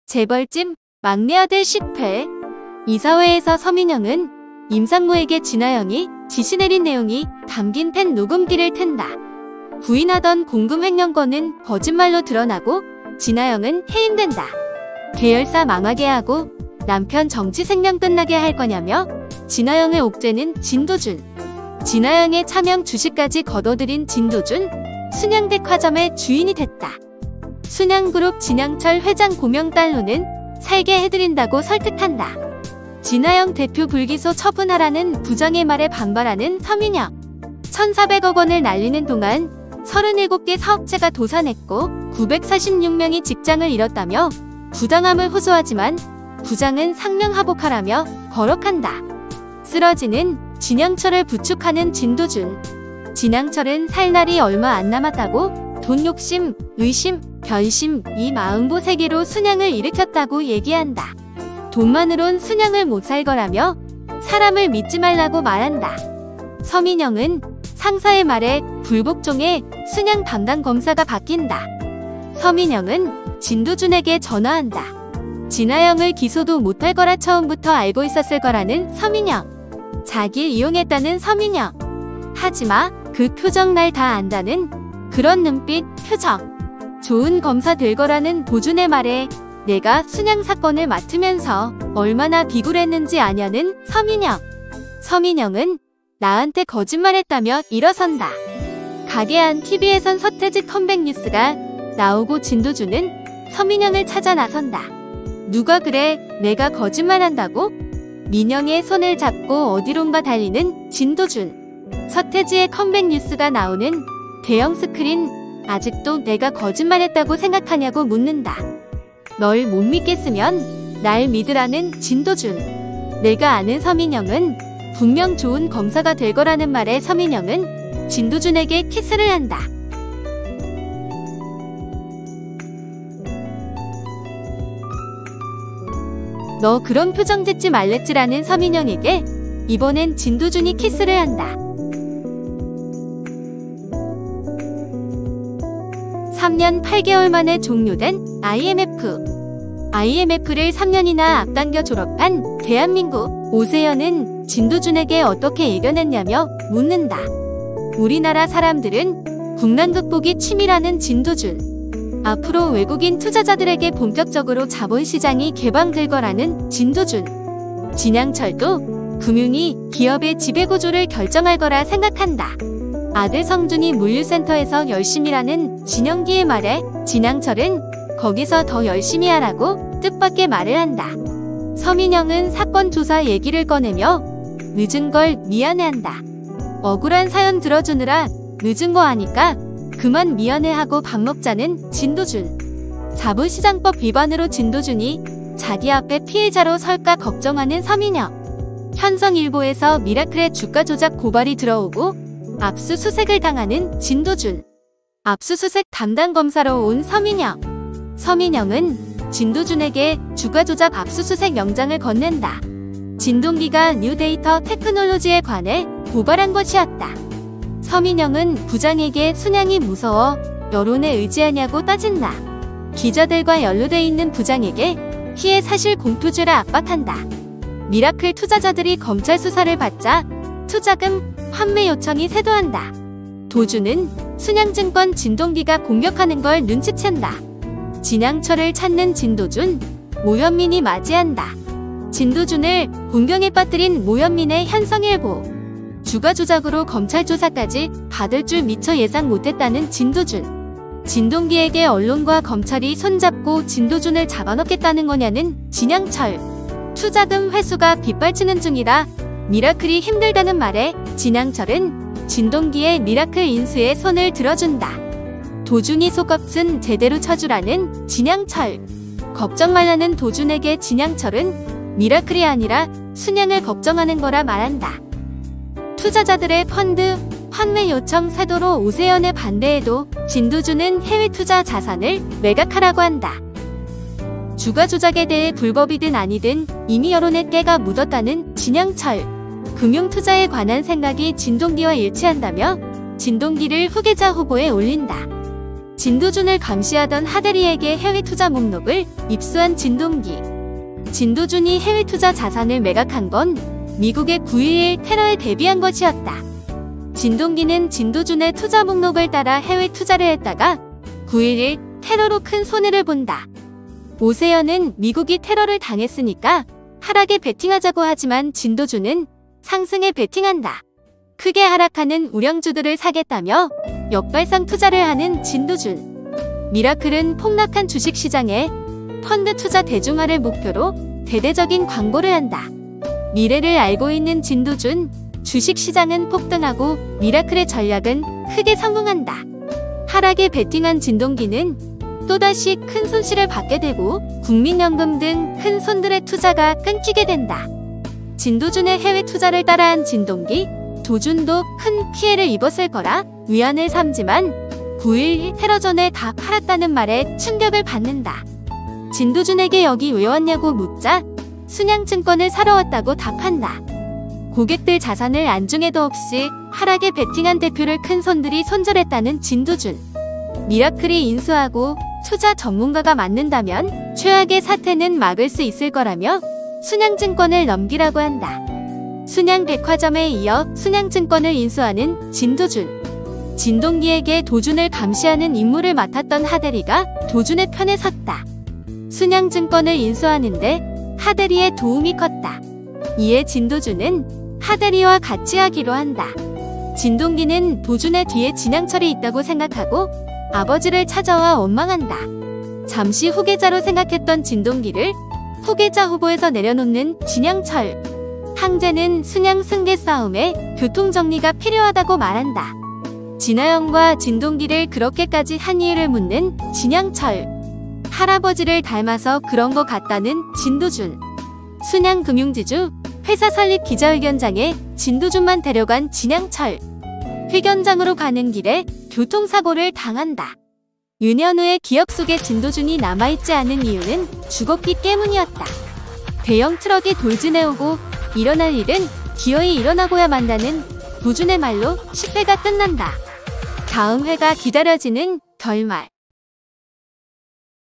재벌집 막내 아들 실패. 이사회에서 서민영은 임상무에게 진아영이 지시 내린 내용이 담긴 펜 녹음기를 튼다. 부인하던 공금 횡령건은 거짓말로 드러나고 진아영은 해임된다. 계열사 망하게 하고 남편 정치 생명 끝나게 할 거냐며 진아영의 옥죄는 진도준. 진아영의 차명 주식까지 거둬들인 진도준, 순양백화점의 주인이 됐다. 순양그룹 진양철 회장 고명 딸로는 살게 해드린다고 설득한다. 진아영 대표 불기소 처분하라는 부장의 말에 반발하는 서민영. 1,400억 원을 날리는 동안 37개 사업체가 도산했고 946명이 직장을 잃었다며 부당함을 호소하지만 부장은 상명하복하라며 거역한다. 쓰러지는 진양철을 부축하는 진도준. 진양철은 살 날이 얼마 안 남았다고 돈 욕심, 의심, 변심 이 마음보 세계로 순양을 일으켰다고 얘기한다. 돈만으론 순양을 못 살 거라며 사람을 믿지 말라고 말한다. 서민영은 상사의 말에 불복종해 순양 담당 검사가 바뀐다. 서민영은 진도준에게 전화한다. 진아영을 기소도 못할 거라 처음부터 알고 있었을 거라는 서민영. 자기를 이용했다는 서민영. 하지마, 그 표정 날 다 안다는 그런 눈빛, 표정. 좋은 검사 될 거라는 도준의 말에 내가 순양 사건을 맡으면서 얼마나 비굴했는지 아냐는 서민영. 서민영은 나한테 거짓말했다며 일어선다. 가게 안 TV에선 서태지 컴백 뉴스가 나오고 진도준은 서민영을 찾아 나선다. 누가 그래, 내가 거짓말한다고? 민영의 손을 잡고 어디론가 달리는 진도준. 서태지의 컴백 뉴스가 나오는 대형 스크린. 아직도 내가 거짓말했다고 생각하냐고 묻는다. 널 못 믿겠으면 날 믿으라는 진도준. 내가 아는 서민영은 분명 좋은 검사가 될 거라는 말에 서민영은 진도준에게 키스를 한다. 너 그런 표정 짓지 말랬지라는 서민영에게 이번엔 진도준이 키스를 한다. 3년 8개월 만에 종료된 IMF. IMF를 3년이나 앞당겨 졸업한 대한민국. 오세연은 진도준에게 어떻게 이겨냈냐며 묻는다. 우리나라 사람들은 국난 극복이 취미라는 진도준. 앞으로 외국인 투자자들에게 본격적으로 자본시장이 개방될 거라는 진도준. 진양철도 금융이 기업의 지배구조를 결정할 거라 생각한다. 아들 성준이 물류센터에서 열심히 일하는 진영기의 말에 진양철은 거기서 더 열심히 하라고 뜻밖의 말을 한다. 서민영은 사건 조사 얘기를 꺼내며 늦은 걸 미안해한다. 억울한 사연 들어주느라 늦은 거 아니까 그만 미안해하고 밥 먹자는 진도준. 자본시장법 위반으로 진도준이 자기 앞에 피해자로 설까 걱정하는 서민영. 현성일보에서 미라클의 주가 조작 고발이 들어오고 압수수색을 당하는 진도준. 압수수색 담당 검사로 온 서민영. 서민영은 진도준에게 주가 조작 압수수색 영장을 건넨다. 진동기가 뉴데이터 테크놀로지에 관해 고발한 것이었다. 서민영은 부장에게 순양이 무서워 여론에 의지하냐고 따진다. 기자들과 연루돼 있는 부장에게 피해 사실 공표죄를 압박한다. 미라클 투자자들이 검찰 수사를 받자 투자금 환매 요청이 쇄도한다. 도주는 순양증권 진동기가 공격하는 걸 눈치챈다. 진양철을 찾는 진도준, 모현민이 맞이한다. 진도준을 곤경에 빠뜨린 모현민의 현성일보. 주가 조작으로 검찰 조사까지 받을 줄 미처 예상 못했다는 진도준. 진동기에게 언론과 검찰이 손잡고 진도준을 잡아넣겠다는 거냐는 진양철. 투자금 회수가 빗발치는 중이라 미라클이 힘들다는 말에 진양철은 진동기의 미라클 인수에 손을 들어준다. 도준이 속값은 제대로 쳐주라는 진양철. 걱정 말라는 도준에게 진양철은 미라클이 아니라 순양을 걱정하는 거라 말한다. 투자자들의 펀드 환매 요청 쇄도로 오세연의 반대에도 진도준은 해외 투자 자산을 매각하라고 한다. 주가 조작에 대해 불법이든 아니든 이미 여론의 때가 묻었다는 진양철. 금융투자에 관한 생각이 진동기와 일치한다며 진동기를 후계자 후보에 올린다. 진도준을 감시하던 하대리에게 해외 투자 목록을 입수한 진동기. 진도준이 해외 투자 자산을 매각한 건 미국의 9.11 테러에 대비한 것이었다. 진동기는 진도준의 투자 목록을 따라 해외 투자를 했다가 9.11 테러로 큰 손해를 본다. 오세연은 미국이 테러를 당했으니까 하락에 베팅하자고 하지만 진도준은 상승에 베팅한다. 크게 하락하는 우량주들을 사겠다며 역발상 투자를 하는 진도준. 미라클은 폭락한 주식시장에 펀드 투자 대중화를 목표로 대대적인 광고를 한다. 미래를 알고 있는 진도준. 주식시장은 폭등하고 미라클의 전략은 크게 성공한다. 하락에 베팅한 진동기는 또다시 큰 손실을 받게 되고 국민연금 등 큰 손들의 투자가 끊기게 된다. 진도준의 해외 투자를 따라한 진동기, 도준도 큰 피해를 입었을 거라 위안을 삼지만 9.11 테러 전에 다 팔았다는 말에 충격을 받는다. 진도준에게 여기 왜 왔냐고 묻자 순양증권을 사러 왔다고 답한다. 고객들 자산을 안중에도 없이 하락에 베팅한 대표를 큰 손들이 손절했다는 진도준. 미라클이 인수하고 투자 전문가가 맡는다면 최악의 사태는 막을 수 있을 거라며 순양증권을 넘기라고 한다. 순양백화점에 이어 순양증권을 인수하는 진도준. 진동기에게 도준을 감시하는 임무를 맡았던 하대리가 도준의 편에 섰다. 순양증권을 인수하는데 하대리의 도움이 컸다. 이에 진도준은 하대리와 같이 하기로 한다. 진동기는 도준의 뒤에 진양철이 있다고 생각하고 아버지를 찾아와 원망한다. 잠시 후계자로 생각했던 진동기를 후계자 후보에서 내려놓는 진양철. 항제는 순양 승계 싸움에 교통정리가 필요하다고 말한다. 진아영과 진동기를 그렇게까지 한 이유를 묻는 진양철. 할아버지를 닮아서 그런 것 같다는 진도준. 순양금융지주 회사 설립 기자회견장에 진도준만 데려간 진양철. 회견장으로 가는 길에 교통사고를 당한다. 윤현우의 기억 속에 진도준이 남아있지 않은 이유는 죽었기 때문이었다. 대형 트럭이 돌진해오고 일어날 일은 기어이 일어나고야 만다는 도준의 말로 10회가 끝난다. 다음 회가 기다려지는 결말.